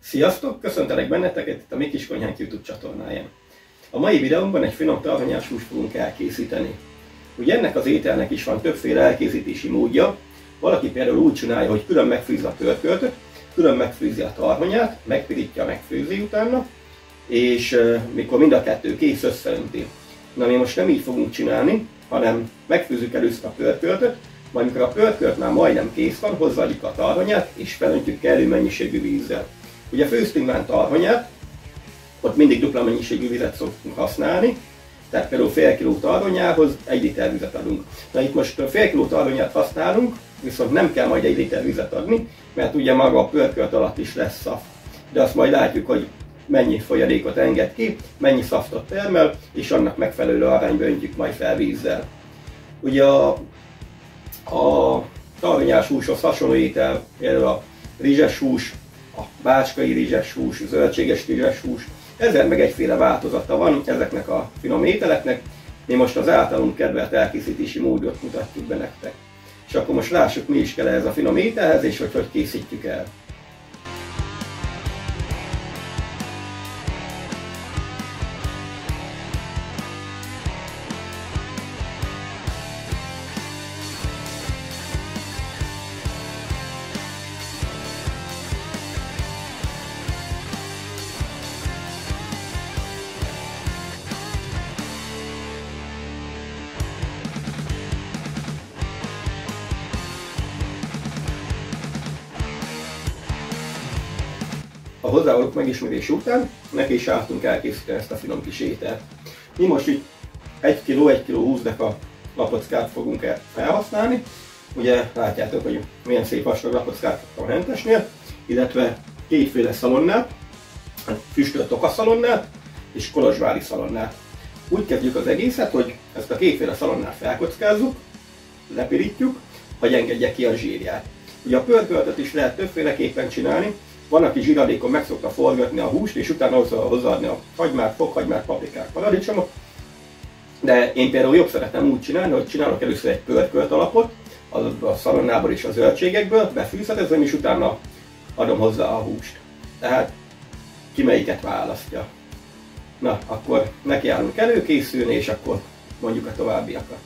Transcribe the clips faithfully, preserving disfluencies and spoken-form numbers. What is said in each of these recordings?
Sziasztok! Köszöntelek benneteket itt a Mi Kis Konyhánk YouTube csatornáján. A mai videómban egy finom tarhonyás húst fogunk elkészíteni. Ugye ennek az ételnek is van többféle elkészítési módja. Valaki például úgy csinálja, hogy külön megfőzi a pörköltöt, külön megfőzi a tarhonyát, megpirítja, megfőzi utána, és uh, mikor mind a kettő kész, összeönti. Na, mi most nem így fogunk csinálni, hanem megfőzzük először a pörköltöt, majd mikor a pörkölt már majdnem kész van, hozzáadjuk a tarhonyát, és felöntjük kellő mennyiségű vízzel. Ugye főztünk már tarhonyát, ott mindig dupla mennyiségű vizet szoktunk használni, tehát például fél kiló tarhonyához egy liter vizet adunk. Na itt most fél kiló tarhonyát használunk, viszont nem kell majd egy liter vizet adni, mert ugye maga a pörkölt alatt is lesz szaft. De azt majd látjuk, hogy mennyi folyadékot enged ki, mennyi szaftot termel, és annak megfelelő arányban öntjük majd fel vízzel. Ugye a, a tarhonyás húshoz hasonló étel, például a rizses hús, a bácskai rizses hús, a zöldséges rizses hús, ezer meg egyféle változata van ezeknek a finom ételeknek. Mi most az általunk kedvelt elkészítési módot mutatjuk be nektek. És akkor most lássuk, mi is kell ez a finom ételhez, és hogy hogy készítjük el. A hozzávalók megismerése után neki is álltunk elkészíteni ezt a finom kis ételt. Mi most itt egy kiló, egy kiló húsz deka lapockát fogunk felhasználni. Ugye látjátok, hogy milyen szép vastag lapockát kaptam a Hentesnél, illetve kétféle szalonnát, füstölt tokaszalonnát és kolozsvári szalonnát. Úgy kezdjük az egészet, hogy ezt a kétféle szalonnát felkockázzuk, lepirítjuk, hogy engedje ki a zsírját. Ugye a pörköltet is lehet többféleképpen csinálni. Van, aki zsíradékon meg szokta forgatni a húst, és utána hozzáadni a hagymát, fokhagymát, paprikát, paradicsomot. De én például jobb szeretem úgy csinálni, hogy csinálok először egy pörkölt alapot, azokból a szalonnából és a zöldségekből, befűszerezem, és utána adom hozzá a húst. Tehát ki melyiket választja. Na, akkor nekiállunk előkészülni, és akkor mondjuk a továbbiakat.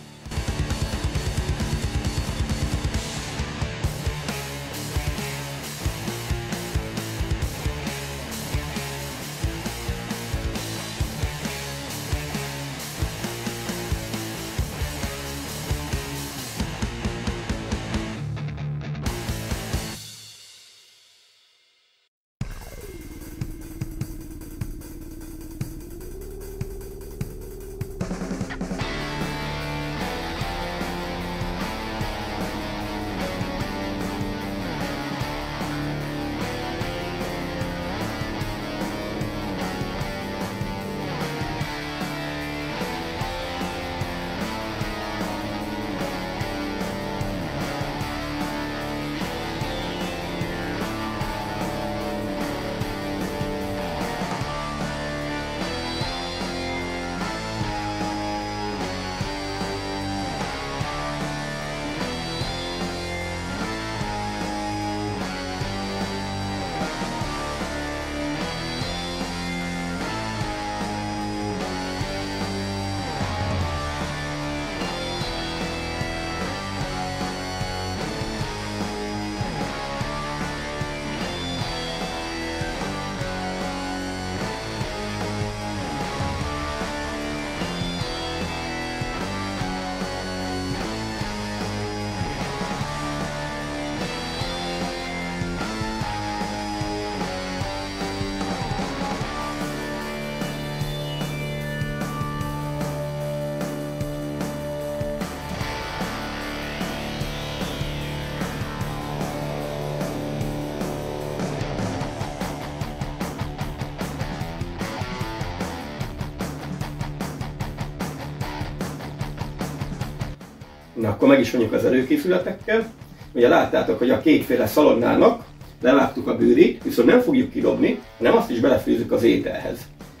Na, akkor meg is mondjuk az előkészületekkel. Ugye láttátok, hogy a kétféle szalonnának levágtuk a bőrét, viszont nem fogjuk kidobni, hanem azt is belefőzzük az ételhez.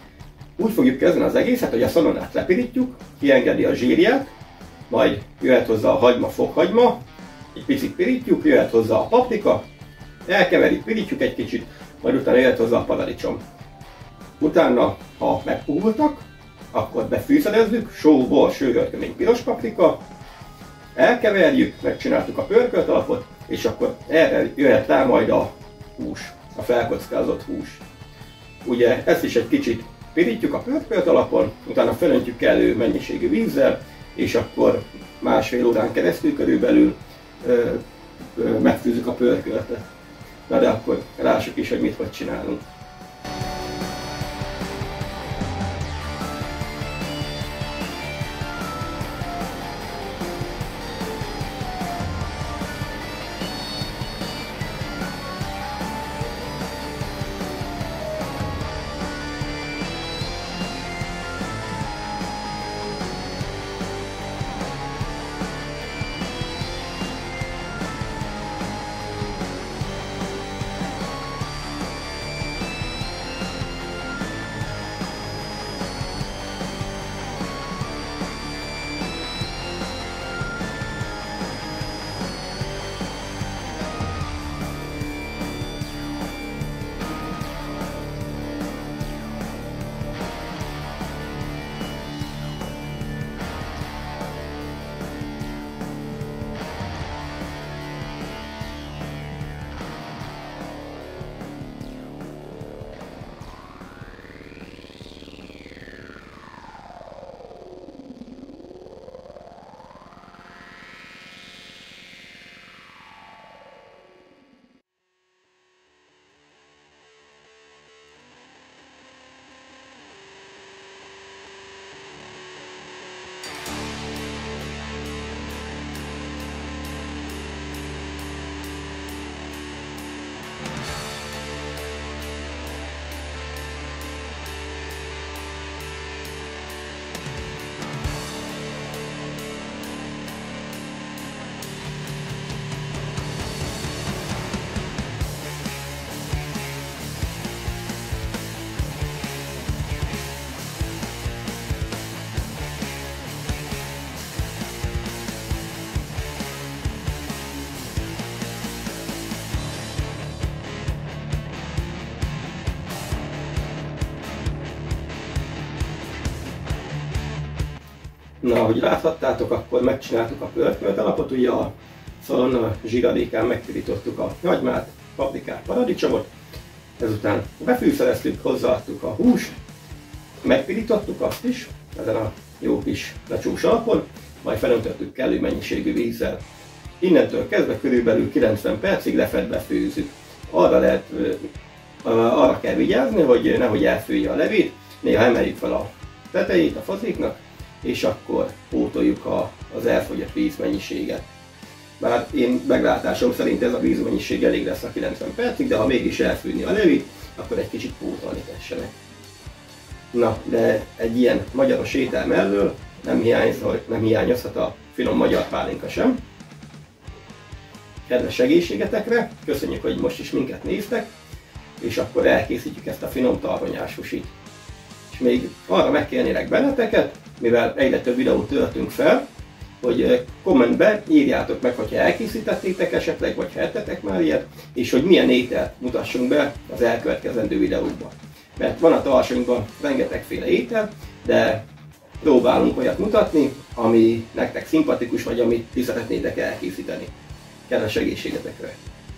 Úgy fogjuk kezdeni az egészet, hogy a szalonnát lepirítjuk, kiengedi a zsírját, majd jöhet hozzá a hagyma, fokhagyma, egy picit pirítjuk, jöhet hozzá a paprika, elkeverjük, pirítjuk egy kicsit, majd utána jött hozzá a paradicsom. Utána, ha megpuhultak, akkor befűszerezzük, só, bor, sővörkömény, piros paprika, elkeverjük, megcsináltuk a pörkölt alapot, és akkor erre jöhet rá majd a hús, a felkockázott hús. Ugye ezt is egy kicsit pirítjuk a pörkölt alapon, utána felöntjük kellő mennyiségű vízzel, és akkor másfél órán keresztül körülbelül ö, ö, megfűzzük a pörköltet. Na de akkor lássuk is, hogy mit hogy csinálunk. Na, ahogy láthattátok, akkor megcsináltuk a pörkölt alapot, ugye a szalonna zsiradékán megpirítottuk a hagymát, paprikát, paradicsomot, ezután befűszereztük, hozzáadtuk a húst, megpirítottuk azt is, ezen a jó kis lecsús alapon, majd felöntöttük kellő mennyiségű vízzel. Innentől kezdve körülbelül kilencven percig lefedve főzzük. Arra, lehet, arra kell vigyázni, hogy nehogy elfője a levét, néha emeljük fel a tetejét a fazéknak, és akkor pótoljuk a, az elfogyott vízmennyiséget. Bár én meglátásom szerint ez a vízmennyiség elég lesz a kilencven percig, de ha mégis elfűni a levét, akkor egy kicsit pótolni tessenek. Na, de egy ilyen magyaros étel mellől nem, nem hiányozhat a finom magyar pálinka sem. Kedves segítségetekre, köszönjük, hogy most is minket néztek, és akkor elkészítjük ezt a finom tarhonyás husit. És még arra megkérnélek benneteket, mivel egyre több videót töltünk fel, hogy kommentbe írjátok meg, hogyha elkészítettétek esetleg, vagy ha ettetek már ilyet, és hogy milyen ételt mutassunk be az elkövetkezendő videókban. Mert van a tarsonyban rengetegféle étel, de próbálunk olyat mutatni, ami nektek szimpatikus, vagy amit ti szeretnétek elkészíteni. Kedves egészségetekre!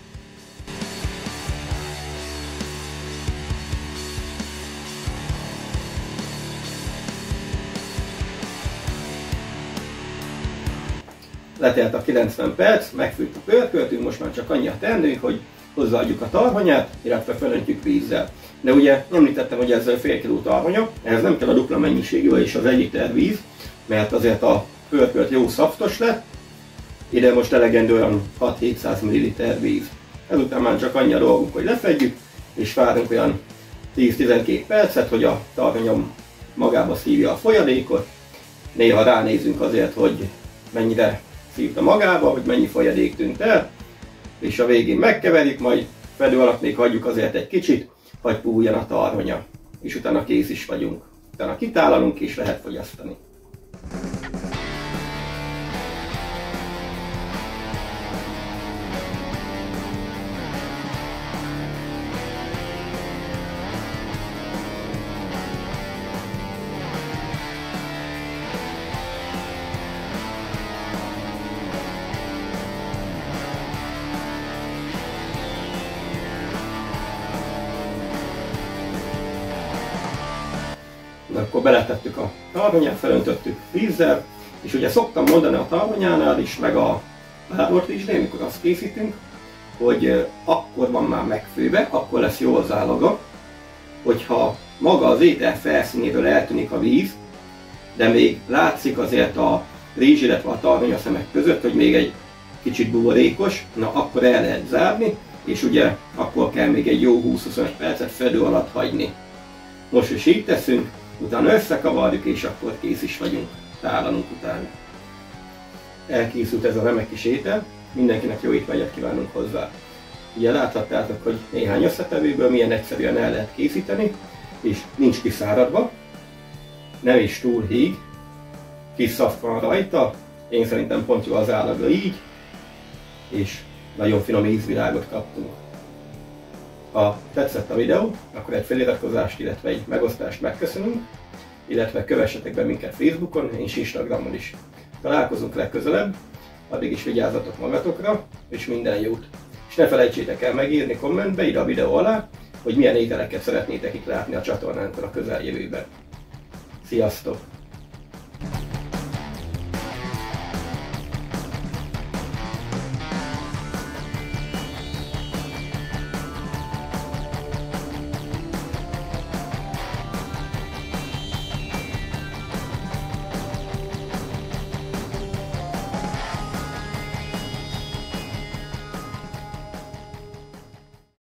Letelt a kilencven perc, megfűtt a pörköltünk, most már csak annyi a teendőnk, hogy hozzáadjuk a tarhonyát, illetve felöntjük vízzel. De ugye említettem, hogy ez fél kiló tarhonya, ehhez nem kell a dupla mennyiségű, vagyis az egy liter víz, mert azért a pörkölt jó szaftos lett, ide most elegendő olyan hat-hétszáz milliliter víz. Ezután már csak annyi a dolgunk, hogy lefedjük, és várunk olyan tíz-tizenkét percet, hogy a tarhonya magába szívja a folyadékot. Néha ránézünk azért, hogy mennyire szívta magába, hogy mennyi folyadék tűnt el, és a végén megkeverjük, majd fedő alatt még hagyjuk azért egy kicsit, hogy puhuljon a tarhonya, és utána kész is vagyunk. Utána kitálalunk és lehet fogyasztani. akkor beletettük a tarhonyát, felöntöttük vízzel, és ugye szoktam mondani a tarhonyánál is, meg a bábortrizsnél, amikor azt készítünk, hogy akkor van már megfőve, akkor lesz jó az állaga, hogyha maga az étel felszínéről eltűnik a víz, de még látszik azért a rizs, illetve a tarhonyaszemek között, hogy még egy kicsit buborékos, na akkor el lehet zárni, és ugye akkor kell még egy jó húsz-huszonöt percet fedő alatt hagyni. Most is így teszünk, utána összekavarjuk, és akkor kész is vagyunk tálalunk utána. Elkészült ez a remek kis étel, mindenkinek jó étvágyat kívánunk hozzá. Ugye láthattátok, hogy néhány összetevőből milyen egyszerűen el lehet készíteni, és nincs kiszáradva, nem is túl híg, kis szaft van rajta, én szerintem pont jó az állaga így, és nagyon finom ízvilágot kaptunk. Ha tetszett a videó, akkor egy feliratkozást, illetve egy megosztást megköszönünk, illetve kövessetek be minket Facebookon és Instagramon is. Találkozunk legközelebb, addig is vigyázzatok magatokra, és minden jót! És ne felejtsétek el megírni kommentbe ide a videó alá, hogy milyen ételeket szeretnétek itt látni a csatornánkon a közeljövőben. Sziasztok!